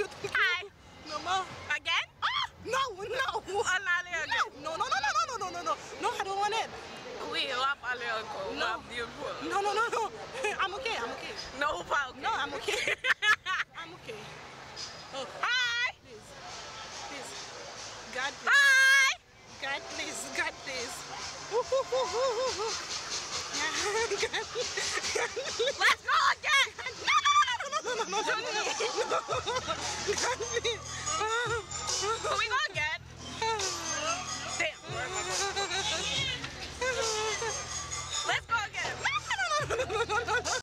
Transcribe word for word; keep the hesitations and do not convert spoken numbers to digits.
Hi. No more. Again? Oh! No, no. No, no, no, no, no, no, no, no. No, I don't want it. Oui, on va parler encore. No. No, no, no, no. I'm okay, I'm okay. No, pas okay. No, I'm okay. I'm okay. Oh, hi. Please. Please. God, please. Hi. God, please. God, please. Ooh, ooh, ooh, ooh, ooh. God, God, let's go again. No, no, no, no, no, no, no, no, no, no. God, please.